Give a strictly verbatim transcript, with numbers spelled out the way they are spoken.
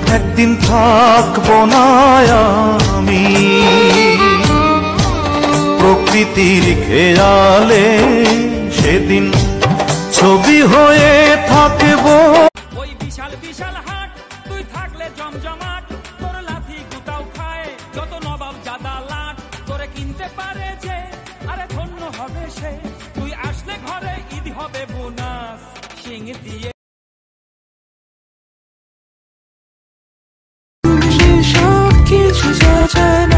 একদিন থাকবো না আমি প্রকৃতির খেয়ালে, সেদিন ছবি হয়ে থাকবো। ওই বিশাল বিশাল হাট তুই থাকলে জমজমাট, তোর লাথি গুতাও খায় যত নবাব জাদা লাট, তোরে কিনতে পারে যে আরে ধন্য হবে সে, তুই আসলে ঘরে ঈদ হবে বোনাস শিং দিয়ে। সব কিছু